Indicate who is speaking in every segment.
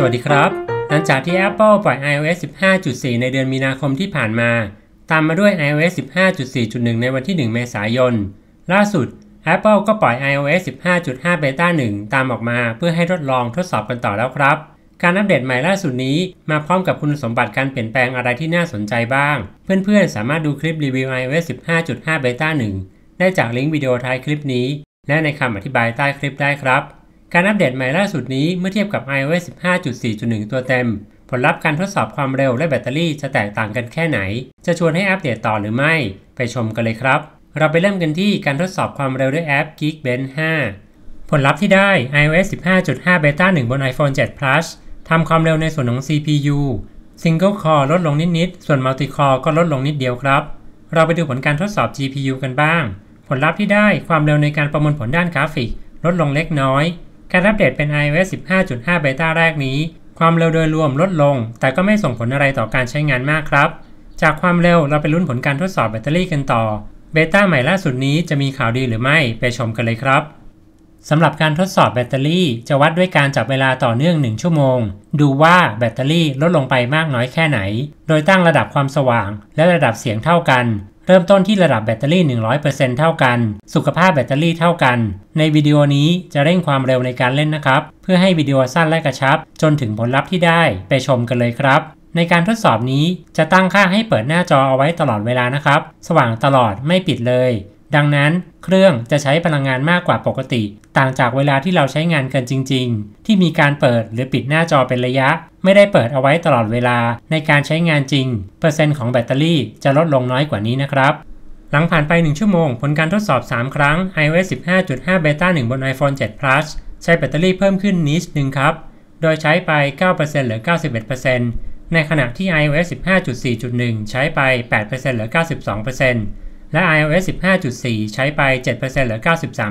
Speaker 1: วัสดีครับหลังจากที่ Apple ปล่อย iOS 15.4 ในเดือนมีนาคมที่ผ่านมาตามมาด้วย iOS 15.4.1 ในวันที่ 1 เมษายนล่าสุด Apple ก็ปล่อย iOS 15.5 Beta 1 ตามออกมาเพื่อให้ทดลองทดสอบกันต่อแล้วครับการอัปเดตใหม่ล่าสุดนี้มาพร้อมกับคุณสมบัติการเปลี่ยนแปลงอะไรที่น่าสนใจบ้างเพื่อนๆสามารถดูคลิปรีวิว iOS 15.5 Beta 1 ได้จากลิงก์วิดีโอท้ายคลิปนี้และในคำอธิบายใต้คลิปได้ครับการอัปเดตใหม่ล่าสุดนี้เมื่อเทียบกับ iOS 15.4.1 ตัวเต็มผลลัพธ์การทดสอบความเร็วและแบตเตอรี่จะแตกต่างกันแค่ไหนจะชวนให้อัปเดตต่อหรือไม่ไปชมกันเลยครับเราไปเริ่มกันที่การทดสอบความเร็วด้วยแอป Geekbench 5 ผลลัพธ์ที่ได้ iOS 15.5 Beta 1 บน iPhone 7 Plus ทำความเร็วในส่วนของ CPU Single Core ลดลงนิดๆส่วน Multi Core ก็ลดลงนิดเดียวครับเราไปดูผลการทดสอบ GPU กันบ้างผลลัพธ์ที่ได้ความเร็วในการประมวลผลด้านกราฟิกลดลงเล็กน้อยการอัปเดตเป็น iOS 15.5 Beta แรกนี้ความเร็วโดยรวมลดลงแต่ก็ไม่ส่งผลอะไรต่อการใช้งานมากครับจากความเร็วเราไปลุ้นผลการทดสอบแบตเตอรี่กันต่อเบต้าใหม่ล่าสุดนี้จะมีข่าวดีหรือไม่ไปชมกันเลยครับสำหรับการทดสอบแบตเตอรี่จะวัดด้วยการจับเวลาต่อเนื่อง1ชั่วโมงดูว่าแบตเตอรี่ลดลงไปมากน้อยแค่ไหนโดยตั้งระดับความสว่างและระดับเสียงเท่ากันเริ่มต้นที่ระดับแบตเตอรี่ 100% เท่ากันสุขภาพแบตเตอรี่เท่ากันในวิดีโอนี้จะเร่งความเร็วในการเล่นนะครับเพื่อให้วิดีโอสั้นและกระชับจนถึงผลลัพธ์ที่ได้ไปชมกันเลยครับในการทดสอบนี้จะตั้งค่าให้เปิดหน้าจอเอาไว้ตลอดเวลานะครับสว่างตลอดไม่ปิดเลยดังนั้นเครื่องจะใช้พลังงานมากกว่าปกติต่างจากเวลาที่เราใช้งานกันจริงๆที่มีการเปิดหรือปิดหน้าจอเป็นระยะไม่ได้เปิดเอาไว้ตลอดเวลาในการใช้งานจริงเปอร์เซ็นต์ของแบตเตอรี่จะลดลงน้อยกว่านี้นะครับหลังผ่านไป1ชั่วโมงผลการทดสอบ3ครั้ง iOS 15.5 Beta 1 บน iPhone 7 Plus ใช้แบตเตอรี่เพิ่มขึ้นนิดนึงครับโดยใช้ไป 9% เหลือ 91% ในขณะที่ iOS 15.4.1 ใช้ไป 8% เหลือ 92%และ iOS 15.4 ใช้ไป 7% เหลือ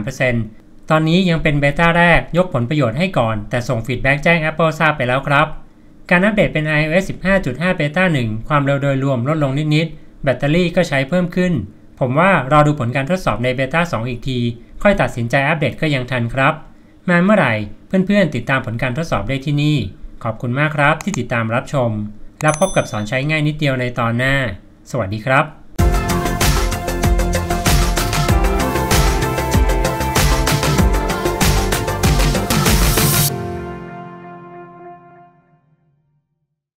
Speaker 1: 93% ตอนนี้ยังเป็นเบต้าแรกยกผลประโยชน์ให้ก่อนแต่ส่งฟีดแบ็กแจ้ง Apple ทราบไปแล้วครับการอัปเดตเป็น iOS 15.5 Beta 1 ความเร็วโดยรวมลดลงนิดๆแบตเตอรี่ก็ใช้เพิ่มขึ้นผมว่ารอดูผลการทดสอบในเบต้า 2 อีกทีค่อยตัดสินใจอัปเดตก็ยังทันครับมาเมื่อไหร่เพื่อนๆติดตามผลการทดสอบได้ที่นี่ขอบคุณมากครับที่ติดตามรับชมแล้วพบกับสอนใช้ง่ายนิดเดียวในตอนหน้าสวัสดีครับ